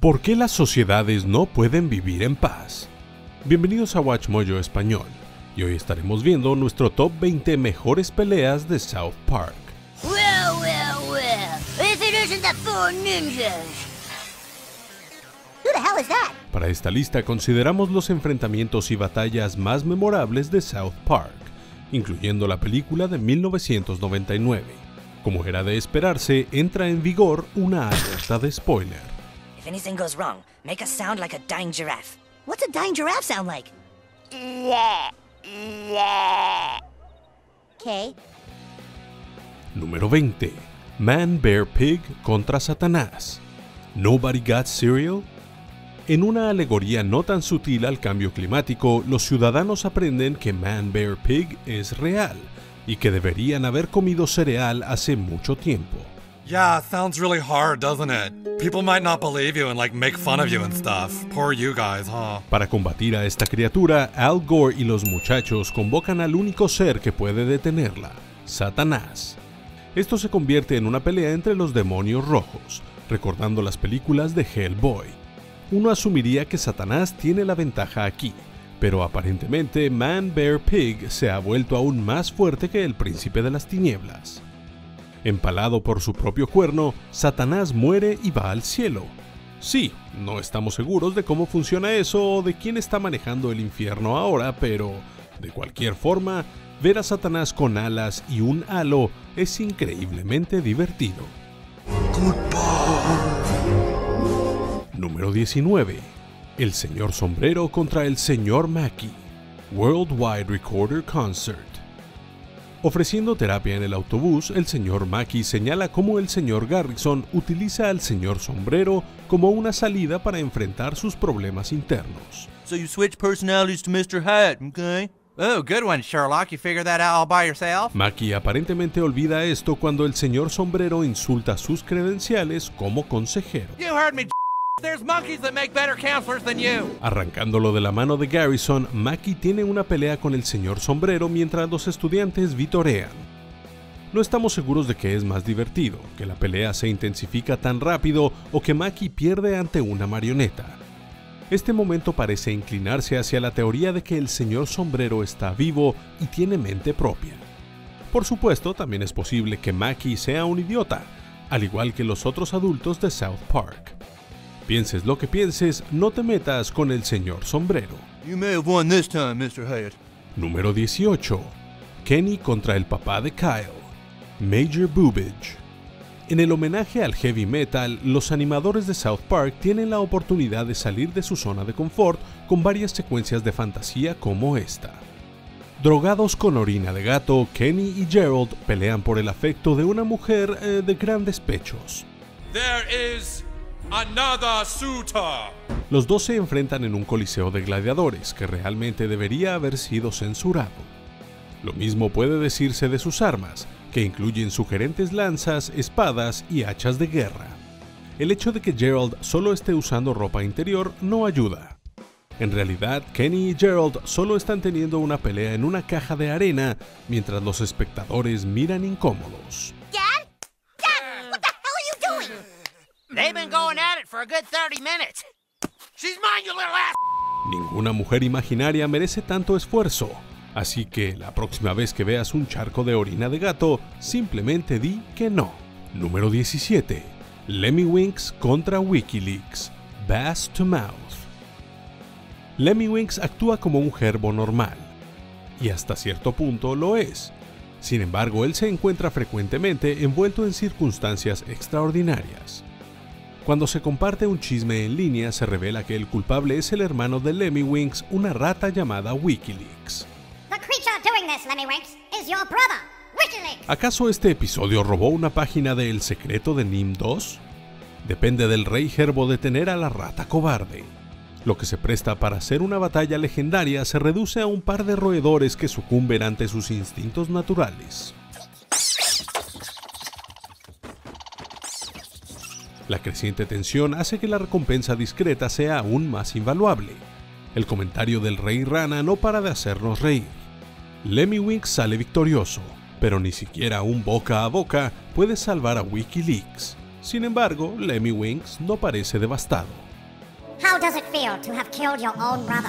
¿Por qué las sociedades no pueden vivir en paz? Bienvenidos a WatchMojo Español, y hoy estaremos viendo nuestro top 20 mejores peleas de South Park. If it isn't the four ninjas. Who the hell is that? Para esta lista consideramos los enfrentamientos y batallas más memorables de South Park, incluyendo la película de 1999. Como era de esperarse, entra en vigor una alerta de spoiler. If anything goes wrong, make a sound like a dying giraffe. What's a dying giraffe sound like? Okay. Número 20. Man Bear Pig contra Satanás. Nobody Got Cereal? En una alegoría no tan sutil al cambio climático, los ciudadanos aprenden que Man Bear Pig es real y que deberían haber comido cereal hace mucho tiempo. Yeah, it sounds really hard, doesn't it? People might not believe you and make fun of you and stuff. Poor you guys, huh? Para combatir a esta criatura, Al Gore y los muchachos convocan al único ser que puede detenerla, Satanás. Esto se convierte en una pelea entre los demonios rojos, recordando las películas de Hellboy. Uno asumiría que Satanás tiene la ventaja aquí, pero aparentemente Man Bear Pig se ha vuelto aún más fuerte que el príncipe de las tinieblas. Empalado por su propio cuerno, Satanás muere y va al cielo. Sí, no estamos seguros de cómo funciona eso o de quién está manejando el infierno ahora, pero de cualquier forma, ver a Satanás con alas y un halo es increíblemente divertido. Número 19. El señor Sombrero contra el señor Mackey. Worldwide Recorder Concert. Ofreciendo terapia en el autobús, el señor Mackey señala cómo el señor Garrison utiliza al señor Sombrero como una salida para enfrentar sus problemas internos. So you switch personalities to Mr. Hat, okay? Oh, good one, Sherlock. You figured that out all by yourself? Mackey aparentemente olvida esto cuando el señor Sombrero insulta sus credenciales como consejero. You heard me. There's monkeys that make better counselors than you. Arrancándolo de la mano de Garrison, Mackey tiene una pelea con el señor Sombrero mientras los estudiantes vitorean. No estamos seguros de que es más divertido, que la pelea se intensifica tan rápido o que Mackey pierde ante una marioneta. Este momento parece inclinarse hacia la teoría de que el señor Sombrero está vivo y tiene mente propia. Por supuesto, también es posible que Mackey sea un idiota, al igual que los otros adultos de South Park. Pienses lo que pienses, no te metas con el señor Sombrero. You may have won this time, Mr. Hat. Número 18. Kenny contra el papá de Kyle. Major Boobage. En el homenaje al heavy metal, los animadores de South Park tienen la oportunidad de salir de su zona de confort con varias secuencias de fantasía como esta. Drogados con orina de gato, Kenny y Gerald pelean por el afecto de una mujer de grandes pechos. There is another suitor. Los dos se enfrentan en un coliseo de gladiadores que realmente debería haber sido censurado. Lo mismo puede decirse de sus armas, que incluyen sugerentes lanzas, espadas y hachas de guerra. El hecho de que Gerald solo esté usando ropa interior no ayuda. En realidad, Kenny y Gerald solo están teniendo una pelea en una caja de arena mientras los espectadores miran incómodos. Dad? Dad, what the hell are you doing? They've been going at it for a good 30 minutes. She's mine, you little ass. Ninguna mujer imaginaria merece tanto esfuerzo. Así que la próxima vez que veas un charco de orina de gato, simplemente di que no. Número 17. Lemmiwinks contra WikiLeaks. Bass to Mouth. Lemmiwinks actúa como un gerbo normal, y hasta cierto punto lo es. Sin embargo, él se encuentra frecuentemente envuelto en circunstancias extraordinarias. Cuando se comparte un chisme en línea, se revela que el culpable es el hermano de Lemmiwinks, una rata llamada WikiLeaks. The creature doing this, Lemmiwinks, is your brother, WikiLeaks. ¿Acaso este episodio robó una página de El secreto de Nim 2? Depende del rey gerbo detener a la rata cobarde. Lo que se presta para hacer una batalla legendaria se reduce a un par de roedores que sucumben ante sus instintos naturales. La creciente tensión hace que la recompensa discreta sea aún más invaluable. El comentario del rey rana no para de hacernos reír. Lemmiwinks sale victorioso, pero ni siquiera un boca a boca puede salvar a WikiLeaks. Sin embargo, Lemmiwinks no parece devastado. How does it feel to have killed your own brother?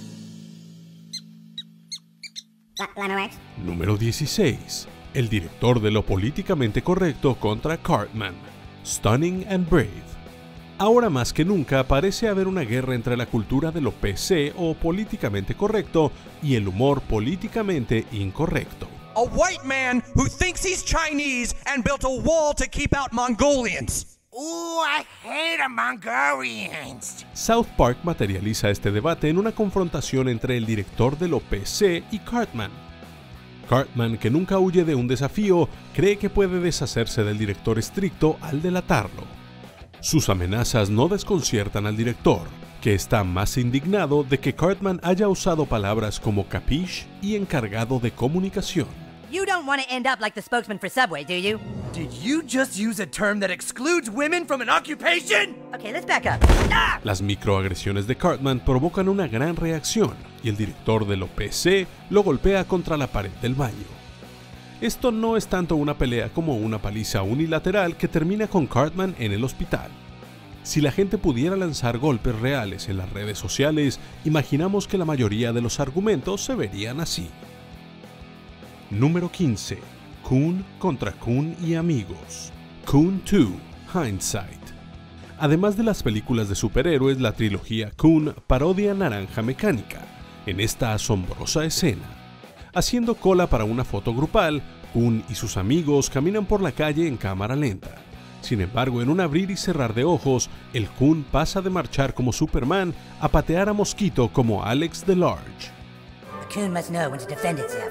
Lemonade. Número 16. El director de lo políticamente correcto contra Cartman. Stunning and Brave. Ahora más que nunca parece haber una guerra entre la cultura de lo PC o políticamente correcto y el humor políticamente incorrecto. A white man who thinks he's Chinese and built a wall to keep out Mongolians. Ooh, I hate the Mongolians. South Park materializa este debate en una confrontación entre el director de lo PC y Cartman. Cartman, que nunca huye de un desafío, cree que puede deshacerse del director estricto al delatarlo. Sus amenazas no desconciertan al director, que está más indignado de que Cartman haya usado palabras como capiche y encargado de comunicación. You don't want to end up like the spokesman for Subway, do you? Did you just use a term that excludes women from an occupation? Okay, let's back up. Las microagresiones de Cartman provocan una gran reacción y el director de lo PC lo golpea contra la pared del baño. Esto no es tanto una pelea como una paliza unilateral que termina con Cartman en el hospital. Si la gente pudiera lanzar golpes reales en las redes sociales, imaginamos que la mayoría de los argumentos se verían así. Número 15. Coon contra Coon y amigos. Coon 2, Hindsight. Además de las películas de superhéroes, la trilogía Coon parodia Naranja Mecánica, en esta asombrosa escena. Haciendo cola para una foto grupal, Coon y sus amigos caminan por la calle en cámara lenta. Sin embargo, en un abrir y cerrar de ojos, el Coon pasa de marchar como Superman a patear a Mosquito como Alex the Large. A coon must know when to defend itself.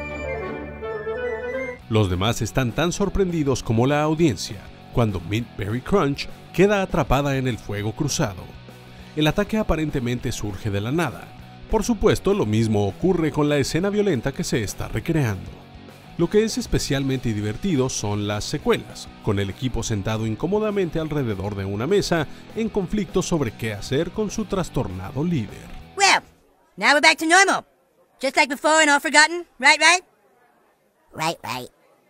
Los demás están tan sorprendidos como la audiencia, cuando Mint Berry Crunch queda atrapada en el fuego cruzado. El ataque aparentemente surge de la nada. Por supuesto, lo mismo ocurre con la escena violenta que se está recreando. Lo que es especialmente divertido son las secuelas, con el equipo sentado incómodamente alrededor de una mesa en conflicto sobre qué hacer con su trastornado líder. Well, now we're back to normal. Just like before and all forgotten, right? Right.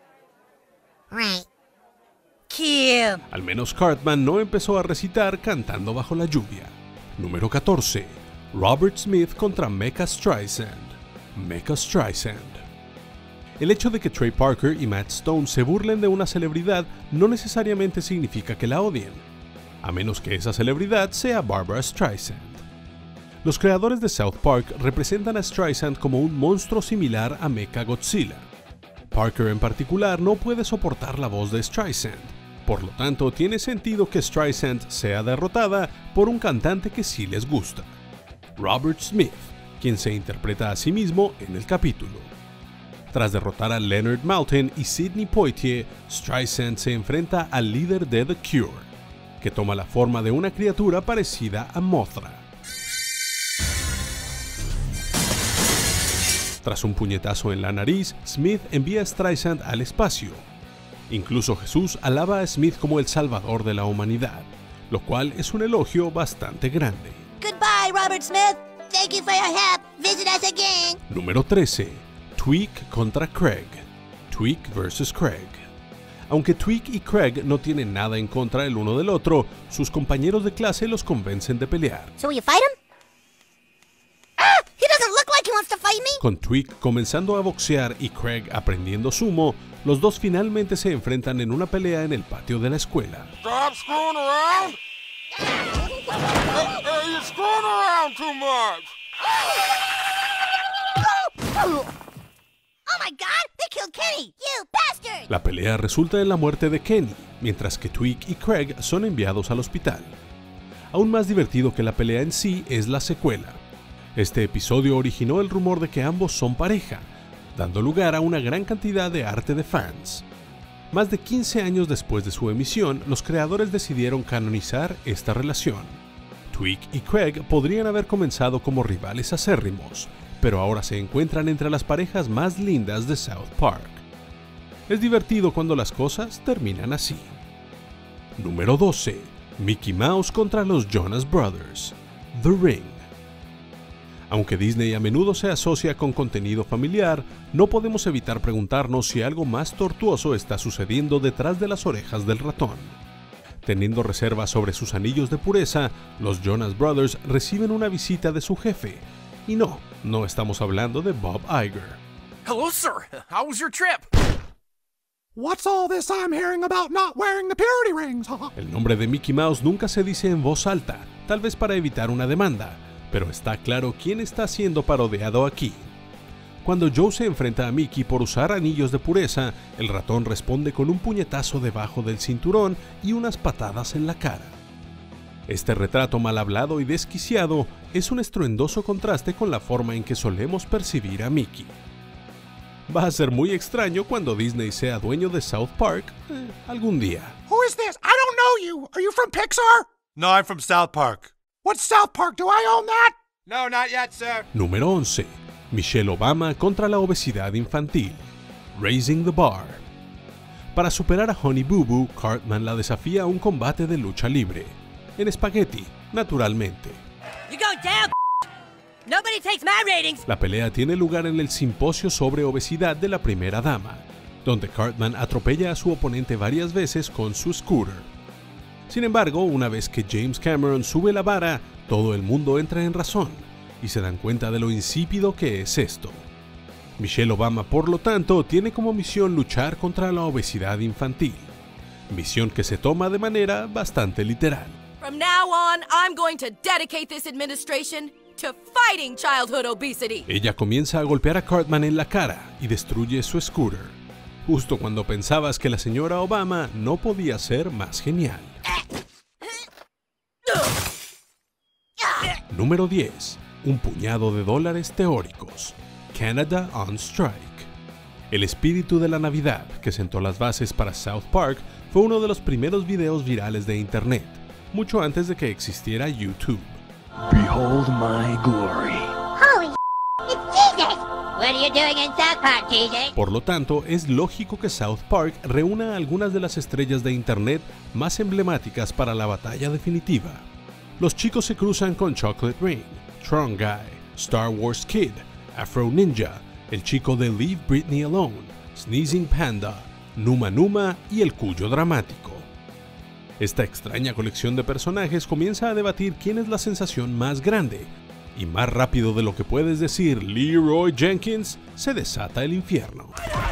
Kill. Al menos Cartman no empezó a recitar cantando bajo la lluvia. Número 14. Robert Smith contra Mecha Streisand. Mecha Streisand. El hecho de que Trey Parker y Matt Stone se burlen de una celebridad no necesariamente significa que la odien, a menos que esa celebridad sea Barbara Streisand. Los creadores de South Park representan a Streisand como un monstruo similar a Mechagodzilla. Parker en particular no puede soportar la voz de Streisand, por lo tanto tiene sentido que Streisand sea derrotada por un cantante que sí les gusta, Robert Smith, quien se interpreta a sí mismo en el capítulo. Tras derrotar a Leonard Maltin y Sidney Poitier, Streisand se enfrenta al líder de The Cure, que toma la forma de una criatura parecida a Mothra. Tras un puñetazo en la nariz, Smith envía a Streisand al espacio. Incluso Jesús alaba a Smith como el salvador de la humanidad, lo cual es un elogio bastante grande. Goodbye, Robert Smith. Thank you for your help. Visit us again. Número 13. Tweek contra Craig. Tweek vs. Craig. Aunque Tweek y Craig no tienen nada en contra el uno del otro, sus compañeros de clase los convencen de pelear. So will you fight him? Ah! He doesn't look like he wants to fight me. Con Tweek comenzando a boxear y Craig aprendiendo sumo, los dos finalmente se enfrentan en una pelea en el patio de la escuela. Stop screwing around. Hey, you're screwing around too much. Oh my God! They killed Kenny. You bastard! La pelea resulta en la muerte de Kenny, mientras que Tweek y Craig son enviados al hospital. Aún más divertido que la pelea en sí es la secuela. Este episodio originó el rumor de que ambos son pareja, dando lugar a una gran cantidad de arte de fans. Más de 15 años después de su emisión, los creadores decidieron canonizar esta relación. Tweek y Craig podrían haber comenzado como rivales acérrimos, pero ahora se encuentran entre las parejas más lindas de South Park. Es divertido cuando las cosas terminan así. Número 12. Mickey Mouse contra los Jonas Brothers. The Ring. Aunque Disney a menudo se asocia con contenido familiar, no podemos evitar preguntarnos si algo más tortuoso está sucediendo detrás de las orejas del ratón. Teniendo reservas sobre sus anillos de pureza, los Jonas Brothers reciben una visita de su jefe. Y no estamos hablando de Bob Iger. Hello, sir. How was your trip? What's all this I'm hearing about not wearing the purity rings? El nombre de Mickey Mouse nunca se dice en voz alta, tal vez para evitar una demanda, pero está claro quién está siendo parodiado aquí. Cuando Joe se enfrenta a Mickey por usar anillos de pureza, el ratón responde con un puñetazo debajo del cinturón y unas patadas en la cara. Este retrato mal hablado y desquiciado es un estruendoso contraste con la forma en que solemos percibir a Mickey. Va a ser muy extraño cuando Disney sea dueño de South Park algún día. Who is this? I don't know you. Are you from Pixar? No, I'm from South Park. What's South Park? Do I own that? No, not yet, sir. Número 11. Michelle Obama contra la obesidad infantil. Raising the Bar. Para superar a Honey Boo Boo, Cartman la desafía a un combate de lucha libre. En espagueti, naturalmente. You go down, nobody takes my ratings. La pelea tiene lugar en el simposio sobre obesidad de la primera dama, donde Cartman atropella a su oponente varias veces con su scooter. Sin embargo, una vez que James Cameron sube la vara, todo el mundo entra en razón y se dan cuenta de lo insípido que es esto. Michelle Obama, por lo tanto, tiene como misión luchar contra la obesidad infantil, misión que se toma de manera bastante literal. From now on, I'm going to dedicate this administration to fighting childhood obesity. Ella comienza a golpear a Cartman en la cara y destruye su scooter, justo cuando pensabas que la señora Obama no podía ser más genial. Número 10. Un puñado de dólares teóricos. Canada on Strike. El espíritu de la Navidad, que sentó las bases para South Park, fue uno de los primeros videos virales de Internet, mucho antes de que existiera YouTube. Behold my glory. Holy it's Jesus! What are you doing in South Park, Jesus? Por lo tanto, es lógico que South Park reúna a algunas de las estrellas de Internet más emblemáticas para la batalla definitiva. Los chicos se cruzan con Chocolate Rain, Tron Guy, Star Wars Kid, Afro Ninja, el chico de Leave Britney Alone, Sneezing Panda, Numa Numa y el Cuyo Dramático. Esta extraña colección de personajes comienza a debatir quién es la sensación más grande, y más rápido de lo que puedes decir Leroy Jenkins, se desata el infierno.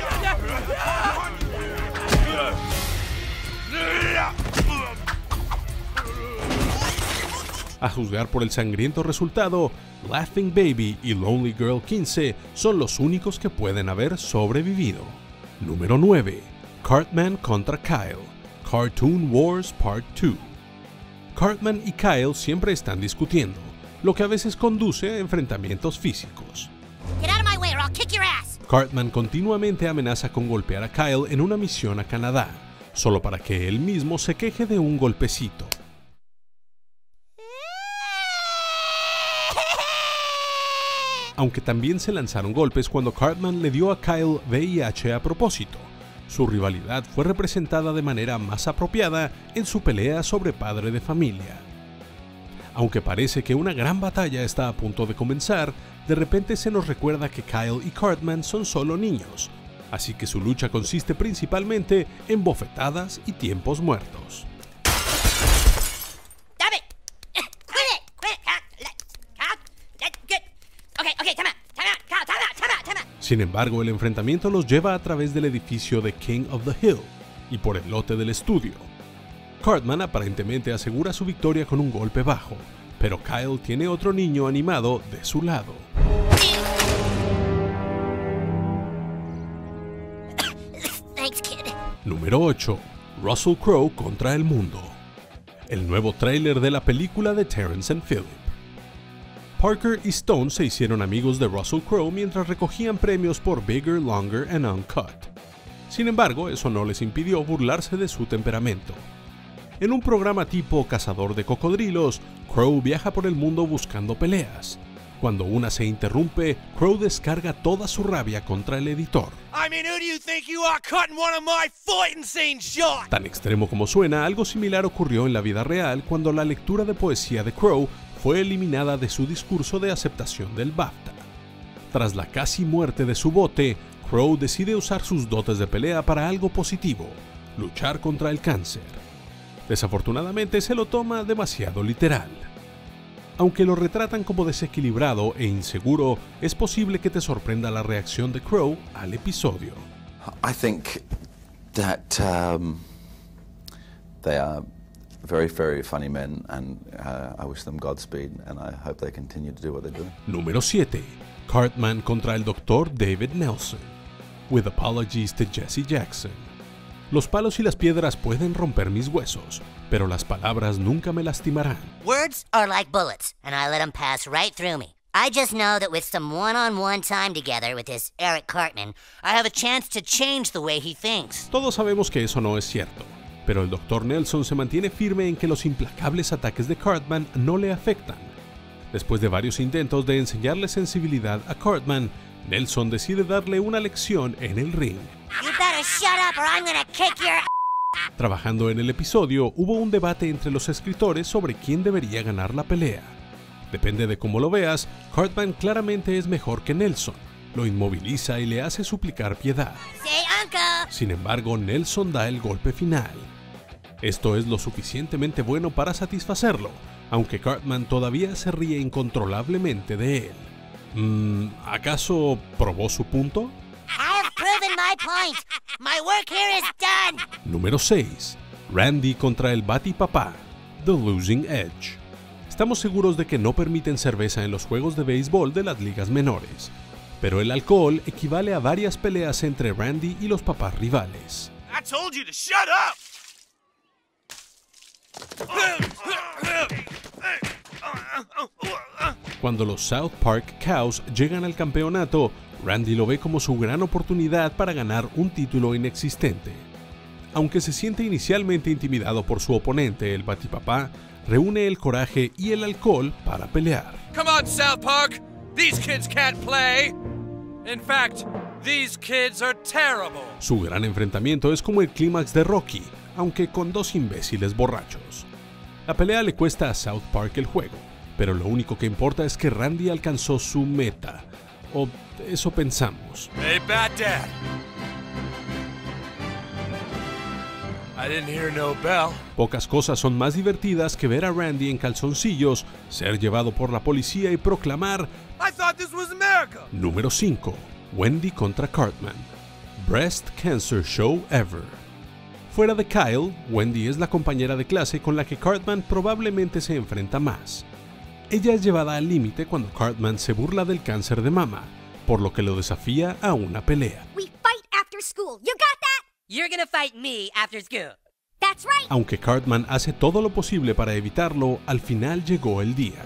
A juzgar por el sangriento resultado, Laughing Baby y Lonely Girl 15 son los únicos que pueden haber sobrevivido. Número 9. Cartman contra Kyle. Cartoon Wars Part 2. Cartman y Kyle siempre están discutiendo, lo que a veces conduce a enfrentamientos físicos. Get out of my way or I'll kick your ass. Cartman continuamente amenaza con golpear a Kyle en una misión a Canadá, solo para que él mismo se queje de un golpecito. Aunque también se lanzaron golpes cuando Cartman le dio a Kyle VIH a propósito. Su rivalidad fue representada de manera más apropiada en su pelea sobre padre de familia. Aunque parece que una gran batalla está a punto de comenzar, de repente se nos recuerda que Kyle y Cartman son solo niños, así que su lucha consiste principalmente en bofetadas y tiempos muertos. Sin embargo, el enfrentamiento los lleva a través del edificio de King of the Hill y por el lote del estudio. Cartman aparentemente asegura su victoria con un golpe bajo, pero Kyle tiene otro niño animado de su lado. Thanks, kid. Número 8. Russell Crowe contra el mundo. El nuevo tráiler de la película de Terrence and Phillip. Parker y Stone se hicieron amigos de Russell Crowe mientras recogían premios por Bigger, Longer and Uncut. Sin embargo, eso no les impidió burlarse de su temperamento. En un programa tipo Cazador de Cocodrilos, Crowe viaja por el mundo buscando peleas. Cuando una se interrumpe, Crowe descarga toda su rabia contra el editor. I mean, who do you think you are cutting one of my fighting scene shots? Tan extremo como suena, algo similar ocurrió en la vida real cuando la lectura de poesía de Crowe fue eliminada de su discurso de aceptación del BAFTA. Tras la casi muerte de su bote, Crowe decide usar sus dotes de pelea para algo positivo: luchar contra el cáncer. Desafortunadamente se lo toma demasiado literal. Aunque lo retratan como desequilibrado e inseguro, es posible que te sorprenda la reacción de Crow al episodio. I think that they are very, very funny men, and I wish them Godspeed, and I hope they continue to do what they do. Número 7. Cartman contra el Dr. David Nelson. With apologies to Jesse Jackson. Los palos y las piedras pueden romper mis huesos, pero las palabras nunca me lastimarán. Words are like bullets, and I let them pass right through me. I just know that with some one-on-one time together with this Eric Cartman, I have a chance to change the way he thinks. Todos sabemos que eso no es cierto, pero el Dr. Nelson se mantiene firme en que los implacables ataques de Cartman no le afectan. Después de varios intentos de enseñarle sensibilidad a Cartman, Nelson decide darle una lección en el ring. You better shut up or I'm gonna kick your... Trabajando en el episodio, hubo un debate entre los escritores sobre quién debería ganar la pelea. Depende de cómo lo veas, Cartman claramente es mejor que Nelson. Lo inmoviliza y le hace suplicar piedad. Sin embargo, Nelson da el golpe final. Esto es lo suficientemente bueno para satisfacerlo, aunque Cartman todavía se ríe incontrolablemente de él. ¿Acaso probó su punto? Proven my point. My work here is done. Número 6. Randy contra el Batipapá, The Losing Edge. Estamos seguros de que no permiten cerveza en los juegos de béisbol de las ligas menores, pero el alcohol equivale a varias peleas entre Randy y los papás rivales. I told you to shut up. Cuando los South Park Cows llegan al campeonato, Randy lo ve como su gran oportunidad para ganar un título inexistente. Aunque se siente inicialmente intimidado por su oponente, el Batipapá, reúne el coraje y el alcohol para pelear. Come on, South Park. These kids can't play. In fact, these kids are terrible. Su gran enfrentamiento es como el clímax de Rocky, aunque con dos imbéciles borrachos. La pelea le cuesta a South Park el juego, pero lo único que importa es que Randy alcanzó su meta. O eso pensamos. Hey, Bat Dad. I didn't hear no bell. Pocas cosas son más divertidas que ver a Randy en calzoncillos, ser llevado por la policía y proclamar I thought this was America. Número 5. Wendy contra Cartman. Breast Cancer Show Ever. Fuera de Kyle, Wendy es la compañera de clase con la que Cartman probablemente se enfrenta más. Ella es llevada al límite cuando Cartman se burla del cáncer de mama, por lo que lo desafía a una pelea. We fight after school. You got that? You're gonna fight me after school. That's right. Aunque Cartman hace todo lo posible para evitarlo, al final llegó el día.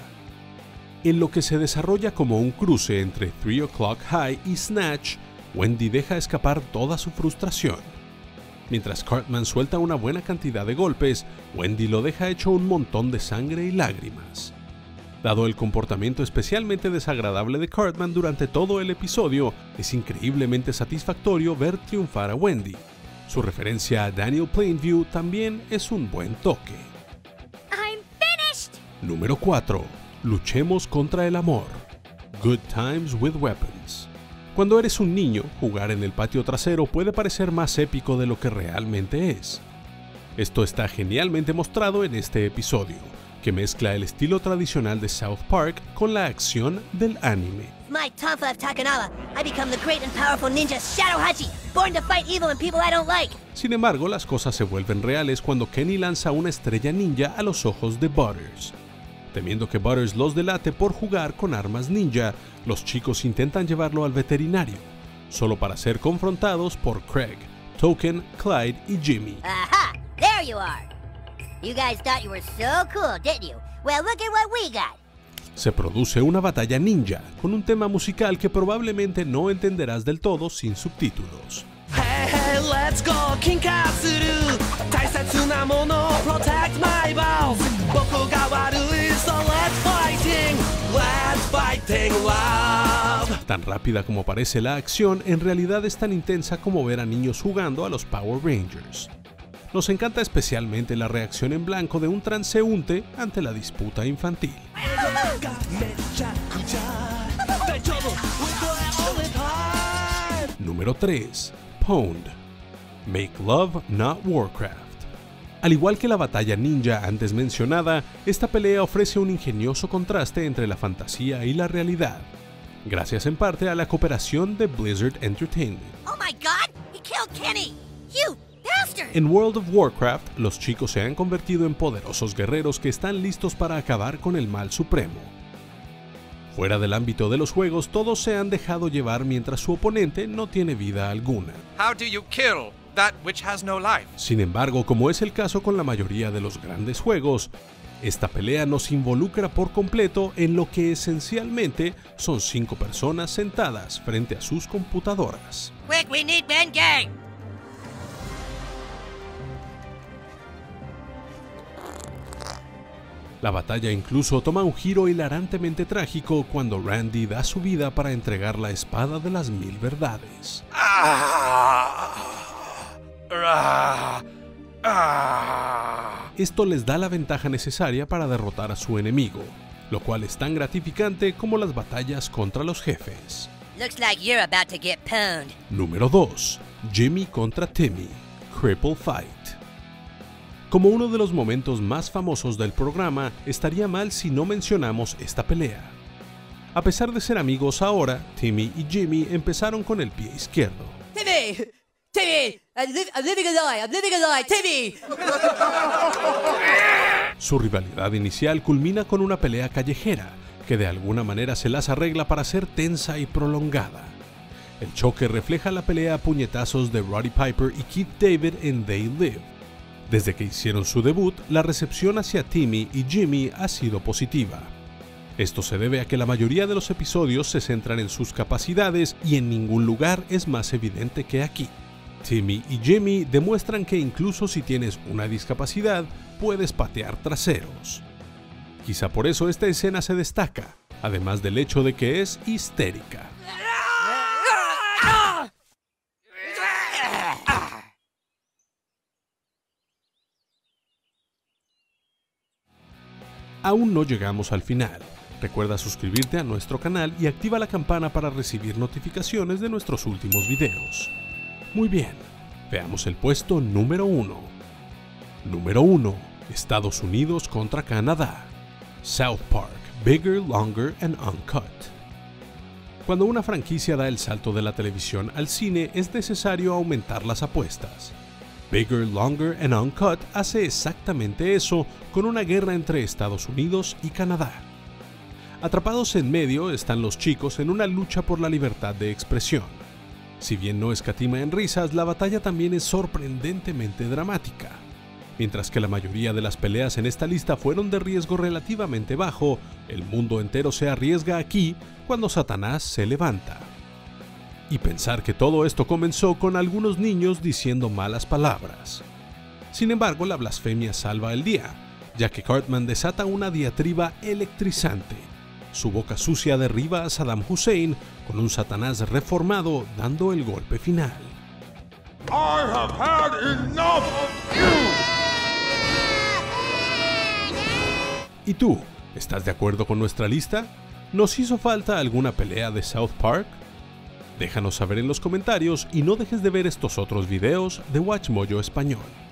En lo que se desarrolla como un cruce entre 3 O'Clock High y Snatch, Wendy deja escapar toda su frustración. Mientras Cartman suelta una buena cantidad de golpes, Wendy lo deja hecho un montón de sangre y lágrimas. Dado el comportamiento especialmente desagradable de Cartman durante todo el episodio, es increíblemente satisfactorio ver triunfar a Wendy. Su referencia a Daniel Plainview también es un buen toque. I'm finished. Número 4. Luchemos contra el amor. Good Times with Weapons. Cuando eres un niño, jugar en el patio trasero puede parecer más épico de lo que realmente es. Esto está genialmente mostrado en este episodio, que mezcla el estilo tradicional de South Park con la acción del anime. My Tonfa of Takanawa, I become the great and powerful ninja Shadohachi, born to fight evil and people I don't like. Sin embargo, las cosas se vuelven reales cuando Kenny lanza una estrella ninja a los ojos de Butters. Temiendo que Butters los delate por jugar con armas ninja, los chicos intentan llevarlo al veterinario, solo para ser confrontados por Craig, Token, Clyde y Jimmy. Aha! There you are. You guys thought you were so cool, didn't you? Well, look at what we got. Se produce una batalla ninja, con un tema musical que probablemente no entenderás del todo sin subtítulos. Hey, hey, let's go, Kinkatsu. Taisetsu na mono, protect my balls. Boko ga warui, so let's fighting love. Tan rápida como parece la acción, en realidad es tan intensa como ver a niños jugando a los Power Rangers. Nos encanta especialmente la reacción en blanco de un transeúnte ante la disputa infantil. Número 3. Pwned. Make Love Not Warcraft. Al igual que la batalla ninja antes mencionada, esta pelea ofrece un ingenioso contraste entre la fantasía y la realidad, gracias en parte a la cooperación de Blizzard Entertainment. Oh my God! He killed Kenny! You bastard! En World of Warcraft, los chicos se han convertido en poderosos guerreros que están listos para acabar con el mal supremo. Fuera del ámbito de los juegos, todos se han dejado llevar mientras su oponente no tiene vida alguna. How do you kill that which has no life? Sin embargo, como es el caso con la mayoría de los grandes juegos, esta pelea nos involucra por completo en lo que esencialmente son 5 personas sentadas frente a sus computadoras. Quick, we need Ben Gang! La batalla incluso toma un giro hilarantemente trágico cuando Randy da su vida para entregar la espada de las 1000 verdades. Esto les da la ventaja necesaria para derrotar a su enemigo, lo cual es tan gratificante como las batallas contra los jefes. Looks like you're about to get pwned. Número 2. Jimmy contra Timmy, Cripple Fight. Como uno de los momentos más famosos del programa, estaría mal si no mencionamos esta pelea. A pesar de ser amigos ahora, Timmy y Jimmy empezaron con el pie izquierdo. Timmy! Timmy! I'm living a lie, Timmy! Su rivalidad inicial culmina con una pelea callejera, que de alguna manera se las arregla para ser tensa y prolongada. El choque refleja la pelea a puñetazos de Roddy Piper y Keith David en They Live. Desde que hicieron su debut, la recepción hacia Timmy y Jimmy ha sido positiva. Esto se debe a que la mayoría de los episodios se centran en sus capacidades y en ningún lugar es más evidente que aquí. Timmy y Jimmy demuestran que incluso si tienes una discapacidad, puedes patear traseros. Quizá por eso esta escena se destaca, además del hecho de que es histérica. Aún no llegamos al final. Recuerda suscribirte a nuestro canal y activa la campana para recibir notificaciones de nuestros últimos videos. Muy bien, veamos el puesto número 1. Número 1. Estados Unidos contra Canadá. South Park, Bigger, Longer and Uncut. Cuando una franquicia da el salto de la televisión al cine, es necesario aumentar las apuestas. Bigger, Longer and Uncut hace exactamente eso con una guerra entre Estados Unidos y Canadá. Atrapados en medio están los chicos en una lucha por la libertad de expresión. Si bien no escatima en risas, la batalla también es sorprendentemente dramática. Mientras que la mayoría de las peleas en esta lista fueron de riesgo relativamente bajo, el mundo entero se arriesga aquí cuando Satanás se levanta. Y pensar que todo esto comenzó con algunos niños diciendo malas palabras. Sin embargo, la blasfemia salva el día, ya que Cartman desata una diatriba electrizante. Su boca sucia derriba a Saddam Hussein con un Satanás reformado dando el golpe final. I have had enough of you. ¿Y tú? ¿Estás de acuerdo con nuestra lista? ¿Nos hizo falta alguna pelea de South Park? Déjanos saber en los comentarios y no dejes de ver estos otros videos de WatchMojo Español.